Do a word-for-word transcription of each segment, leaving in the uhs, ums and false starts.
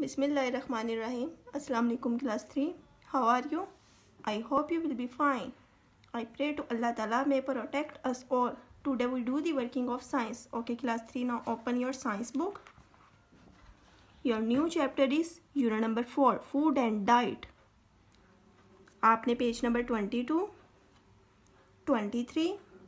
Bismillahirrahmanirrahim. Assalamu alaikum class three. How are you? I hope you will be fine. I pray to Allah Ta'ala may protect us all. Today we do the working of science. Okay class three, now open your science book. Your new chapter is unit number four, food and diet. आपने page number twenty two, twenty three,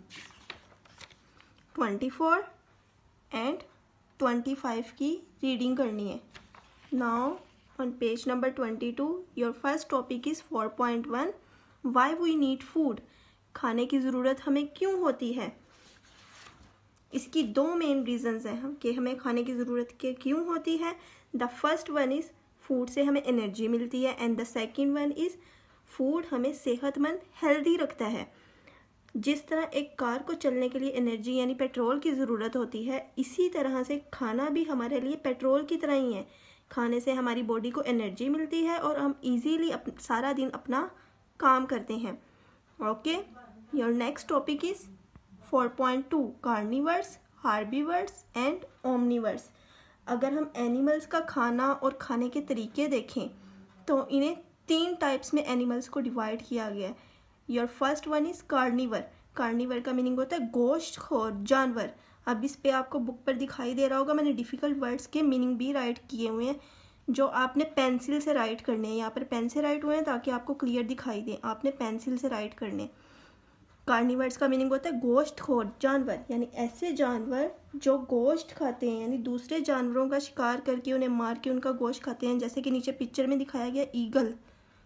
twenty four and twenty five की reading करनी है. Now on page number twenty-two, your first topic is four point one. Why we need food? खाने की ज़रूरत हमें क्यों होती है? इसकी दो मेन रीजंस हैं कि हमें खाने की ज़रूरत के क्यों होती है. The first one is food से हमें एनर्जी मिलती है and the second one is food हमें सेहतमंद हेल्दी रखता है. जिस तरह एक कार को चलने के लिए एनर्जी यानी पेट्रोल की ज़रूरत होती है, इसी तरह से खाना भी हमारे लिए पेट्रोल की तरह ही है. खाने से हमारी बॉडी को एनर्जी मिलती है और हम इजीली अप, सारा दिन अपना काम करते हैं. Okay, your next topic is four point two, carnivores, herbivores and omnivores. अगर हम एनिमल्स का खाना और खाने के तरीके देखें तो इन्हें तीन टाइप्स में एनिमल्स को डिवाइड किया गया है. Your first one is carnivore. Carnivore का मीनिंग होता है गोश्तखोर जानवर. अब इस पे आपको बुक पर दिखाई दे रहा होगा, मैंने डिफ़िकल्ट वर्ड्स के मीनिंग भी राइट किए हुए हैं जो आपने पेंसिल से राइट करने हैं. यहाँ पर पेन से राइट हुए हैं ताकि आपको क्लियर दिखाई दे. आपने पेंसिल से राइट करने. कार्निवर्स का मीनिंग होता है गोश्तखोर जानवर, यानी ऐसे जानवर जो गोश्त खाते हैं, यानी दूसरे जानवरों का शिकार करके उन्हें मार के उनका गोश्त खाते हैं. जैसे कि नीचे पिक्चर में दिखाया गया ईगल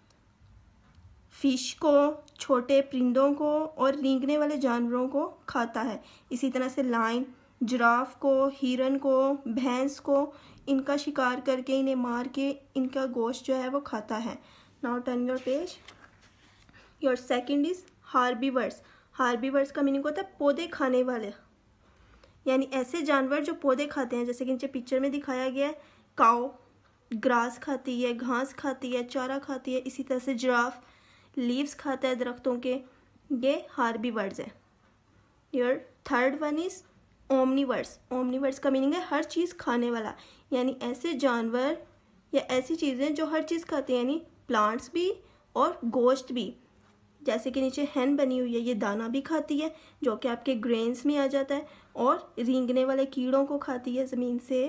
फिश को, छोटे परिंदों को और रेंगने वाले जानवरों को खाता है. इसी तरह से लायन जिराफ को, हिरन को, भैंस को इनका शिकार करके इन्हें मार के इनका गोश्त जो है वो खाता है. Now turn your page. Your second is herbivores. Herbivores का मीनिंग होता है पौधे खाने वाले, यानी ऐसे जानवर जो पौधे खाते हैं. जैसे कि नीचे पिक्चर में दिखाया गया है काऊ ग्रास खाती है, घास खाती है, चारा खाती है. इसी तरह से जिराफ लीव्स खाता है दरख्तों के. ये हार्बीवर्स है. Your third one is omnivores. Omnivores का मीनिंग है हर चीज़ खाने वाला, यानी ऐसे जानवर या ऐसी चीज़ें जो हर चीज़ खाते हैं, यानी प्लांट्स भी और गोश्त भी. जैसे कि नीचे हैन बनी हुई है, ये दाना भी खाती है जो कि आपके ग्रेन्स में आ जाता है और रेंगने वाले कीड़ों को खाती है ज़मीन से.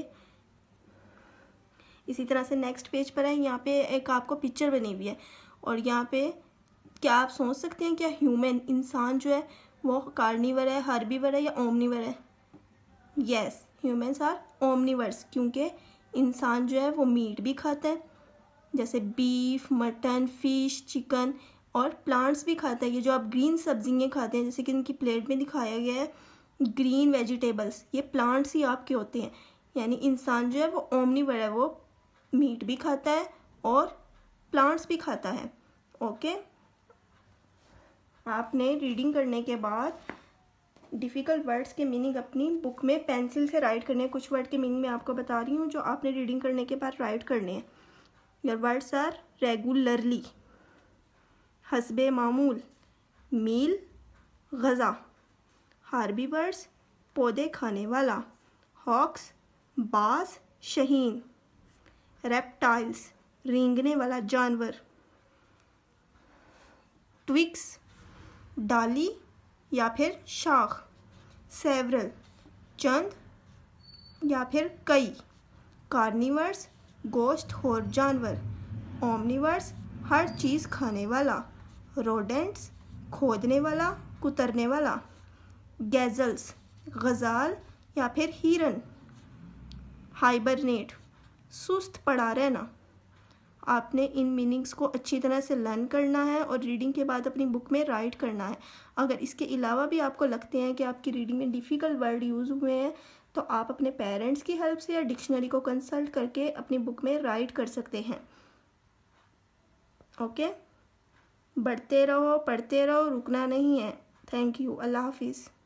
इसी तरह से नेक्स्ट पेज पर है, यहाँ पे एक आपको पिक्चर बनी हुई है और यहाँ पे क्या आप सोच सकते हैं क्या ह्यूमन इंसान जो है वो कार्निवर है, हार्बीवर है या ओमनिवर है? यस, ह्यूमंस आर ओमनिवर्स, क्योंकि इंसान जो है वो मीट भी खाता है जैसे बीफ, मटन, फिश, चिकन, और प्लांट्स भी खाता है. ये जो आप ग्रीन सब्जियाँ खाते हैं जैसे कि इनकी प्लेट में दिखाया गया है ग्रीन वेजिटेबल्स, ये प्लांट्स ही आपके होते हैं. यानी इंसान जो है वो ओमनिवर है, वो मीट भी खाता है और प्लांट्स भी खाता है. ओके, आपने रीडिंग करने के बाद डिफ़िकल्ट वर्ड्स के मीनिंग अपनी बुक में पेंसिल से राइट करने हैं. कुछ वर्ड के मीनिंग मैं आपको बता रही हूँ जो आपने रीडिंग करने के बाद राइट करने हैं. योर वर्ड्स आर रेगुलरली, हस्बे मामूल, मील, गज़ा. हार्बीवर्स पौधे खाने वाला, हॉक्स बाज, शहीन. रेप्टाइल्स रेंगने वाला जानवर. ट्विग्स डाली या फिर शाख. सेवरल चंद या फिर कई. कार्निवर्स गोश्तखोर जानवर. ओमनिवर्स हर चीज़ खाने वाला. रोडेंट्स खोदने वाला, कुतरने वाला. गैजल्स गज़ाल या फिर हिरन. हाइबरनेट सुस्त पड़ा रहना. आपने इन मीनिंग्स को अच्छी तरह से लर्न करना है और रीडिंग के बाद अपनी बुक में राइट करना है. अगर इसके अलावा भी आपको लगते हैं कि आपकी रीडिंग में डिफ़िकल्ट वर्ड यूज़ हुए हैं तो आप अपने पेरेंट्स की हेल्प से या डिक्शनरी को कंसल्ट करके अपनी बुक में राइट कर सकते हैं. ओके, बढ़ते रहो, पढ़ते रहो, रुकना नहीं है. Thank you. अल्लाह हाफिज़.